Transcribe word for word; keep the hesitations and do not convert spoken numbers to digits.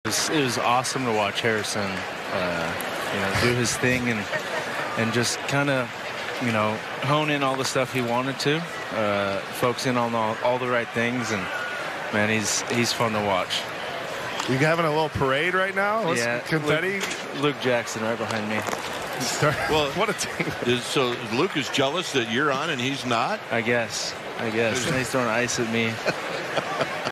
was, it was awesome to watch Harrison, uh, you know, do his thing and and just kind of, you know, hone in all the stuff he wanted to, uh, focus in on all, all the right things, and man, he's he's fun to watch. You having a little parade right now? What's yeah, confetti? Luke, Luke Jackson right behind me. Well, what a team! Is, so Luke is jealous that you're on and he's not. I guess. I guess. And he's throwing ice at me.